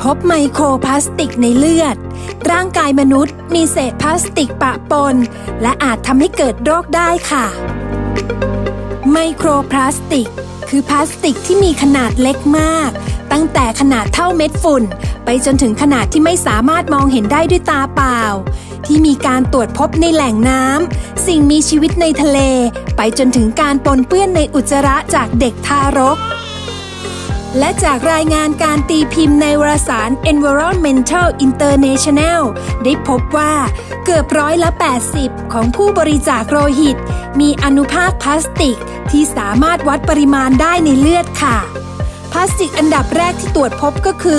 พไมโครพลาสติกในเลือดร่างกายมนุษย์มีเศษพลาสติกปะปนและอาจทำให้เกิดโรคได้ค่ะไมโครพลาสติกคือพลาสติกที่มีขนาดเล็กมากตั้งแต่ขนาดเท่าเม็ดฝุ่นไปจนถึงขนาดที่ไม่สามารถมองเห็นได้ด้วยตาเปล่าที่มีการตรวจพบในแหล่งน้ำสิ่งมีชีวิตในทะเลไปจนถึงการปนเปื้อนในอุจจาระจากเด็กทารกและจากรายงานการตีพิมพ์ในวารสาร Environmental International ได้พบว่าเกือบ80%ของผู้บริจาคโลหิตมีอนุภาคพลาสติกที่สามารถวัดปริมาณได้ในเลือดค่ะพลาสติกอันดับแรกที่ตรวจพบก็คือ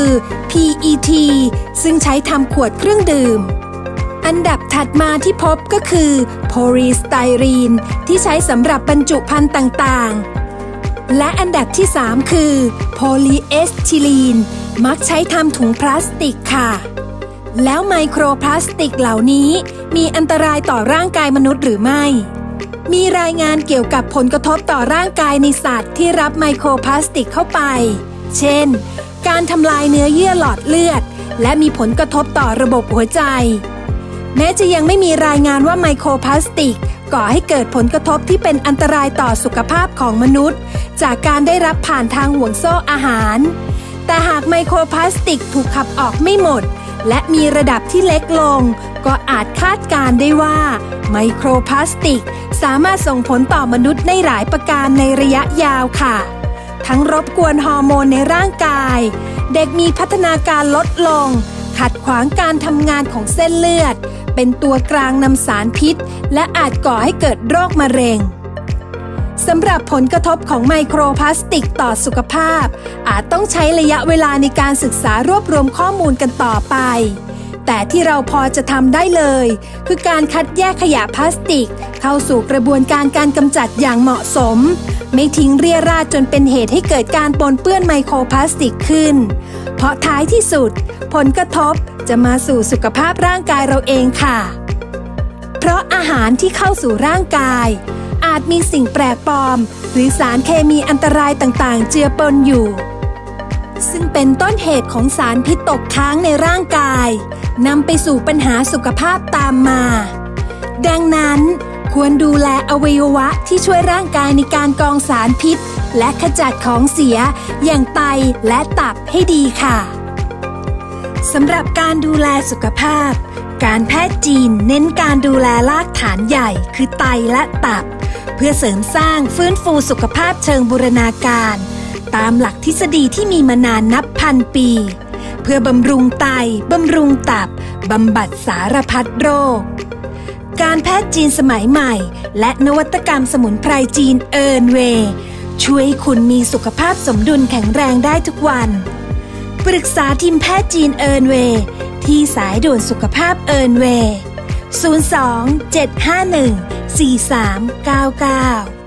PET ซึ่งใช้ทำขวดเครื่องดื่มอันดับถัดมาที่พบก็คือโพลีสไตรีนที่ใช้สำหรับบรรจุภัณฑ์ต่างๆและอันดับที่3คือโพลีเอสทิลีนมักใช้ทำถุงพลาสติกค่ะแล้วไมโครพลาสติกเหล่านี้มีอันตรายต่อร่างกายมนุษย์หรือไม่มีรายงานเกี่ยวกับผลกระทบต่อร่างกายในสัตว์ที่รับไมโครพลาสติกเข้าไปเช่นการทำลายเนื้อเยื่อหลอดเลือดและมีผลกระทบต่อระบบหัวใจแม้จะยังไม่มีรายงานว่าไมโครพลาสติกก่อให้เกิดผลกระทบที่เป็นอันตรายต่อสุขภาพของมนุษย์จากการได้รับผ่านทางห่วงโซ่อาหารแต่หากไมโครพลาสติกถูกขับออกไม่หมดและมีระดับที่เล็กลงก็อาจคาดการณ์ได้ว่าไมโครพลาสติกสามารถส่งผลต่อมนุษย์ในหลายประการในระยะยาวค่ะทั้งรบกวนฮอร์โมนในร่างกายเด็กมีพัฒนาการลดลงขัดขวางการทำงานของเส้นเลือดเป็นตัวกลางนำสารพิษและอาจก่อให้เกิดโรคมะเร็งสำหรับผลกระทบของไมโครพลาสติกต่อสุขภาพอาจต้องใช้ระยะเวลาในการศึกษารวบรวมข้อมูลกันต่อไปแต่ที่เราพอจะทำได้เลยคือการคัดแยกขยะพลาสติกเข้าสู่กระบวนการกำจัดอย่างเหมาะสมไม่ทิ้งเรี่ยราดจนเป็นเหตุให้เกิดการปนเปื้อนไมโครพลาสติกขึ้นเพราะท้ายที่สุดผลกระทบจะมาสู่สุขภาพร่างกายเราเองค่ะเพราะอาหารที่เข้าสู่ร่างกายอาจมีสิ่งแปลกปลอมหรือสารเคมีอันตรายต่างๆเจือปนอยู่ซึ่งเป็นต้นเหตุของสารพิษตกค้างในร่างกายนำไปสู่ปัญหาสุขภาพตามมาดังนั้นควรดูแลอวัยวะที่ช่วยร่างกายในการกรองสารพิษและขจัดของเสียอย่างไตและตับให้ดีค่ะสำหรับการดูแลสุขภาพการแพทย์จีนเน้นการดูแลรากฐานใหญ่คือไตและตับเพื่อเสริมสร้างฟื้นฟูสุขภาพเชิงบูรณาการตามหลักทฤษฎีที่มีมานานนับพันปีเพื่อบำรุงไตบำรุงตับบำบัดสารพัดโรคการแพทย์จีนสมัยใหม่และนวัตกรรมสมุนไพรจีนเอิร์นเวย์ช่วยคุณมีสุขภาพสมดุลแข็งแรงได้ทุกวันปรึกษาทีมแพทย์จีนเอิร์นเวย์ที่สายด่วนสุขภาพเอิร์นเวย์ 02 751 4399